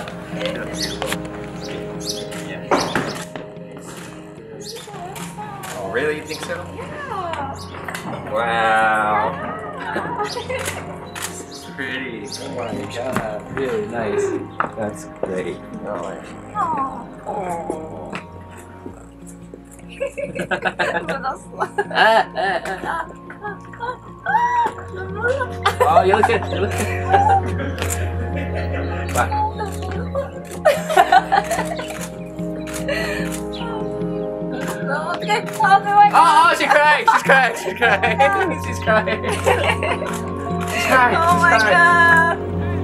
Oh, really? You think so? Yeah. Wow. This is pretty. Oh my god, really nice. That's great. Oh. Oh, you look at it. Look at Oh, she's crying. She's crying. She's crying. She's crying. She's crying. Oh my god.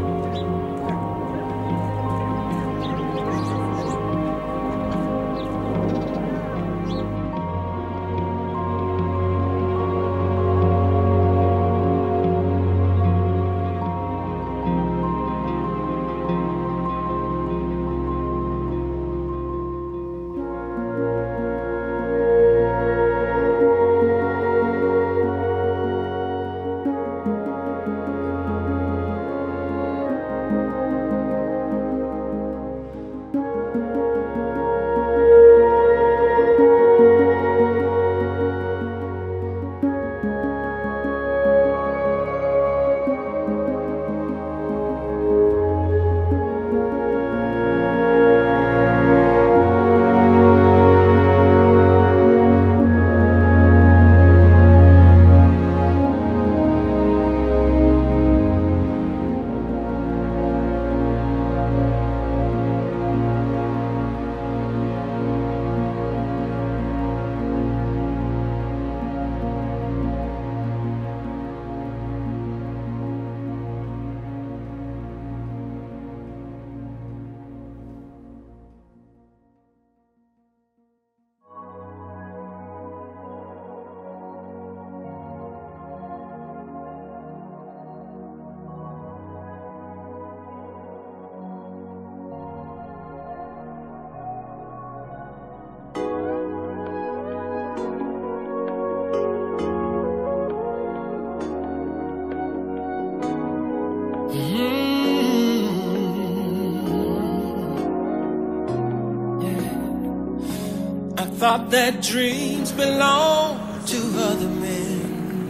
Thought that dreams belong to other men,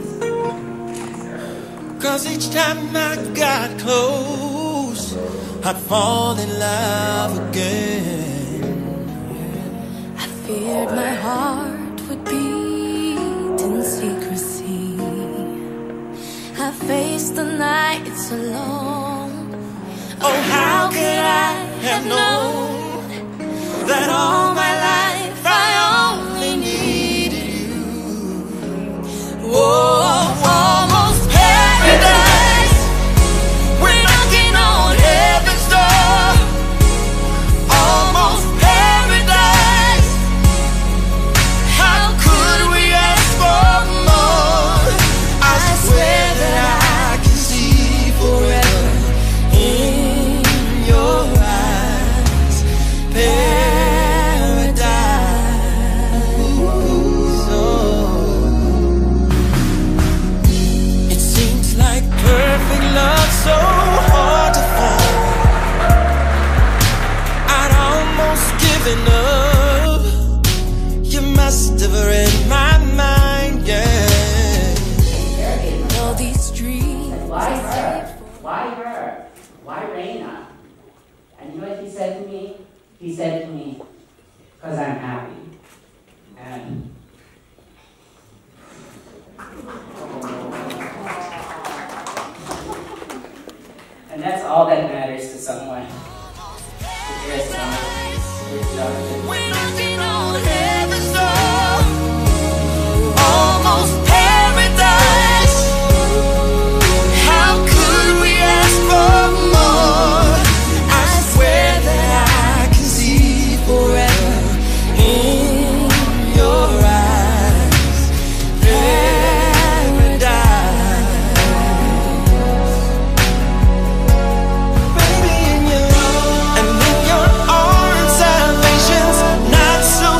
'cause each time I got close, I'd fall in love again. I feared my heart would beat in secrecy. I faced the nights alone. Oh, how could I have known that all my life I only needed you? Oh, almost paradise. We're knocking on heaven's door. Almost paradise. How could we ask for more? I swear that I can see forever in your eyes. So hard to find. I'd almost given up. You must have read my mind, yeah. All these dreams. Why her? Why her? Why Raina? And you know what he said to me? He said to me, "'Cause I'm happy." And that's all that matters to someone who cares so much. We're knocking on heaven's door. Almost paradise. How could we ask for more? I swear that I can see forever in your eyes. Paradise. So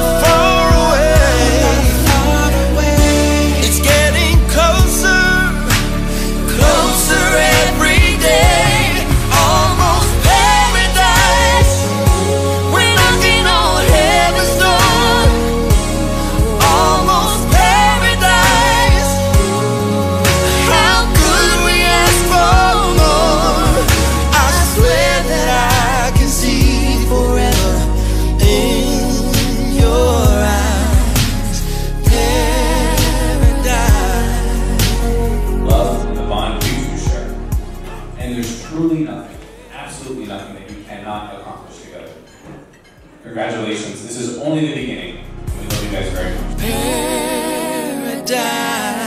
Congratulations. This is only the beginning. We love you guys very much. Paradise.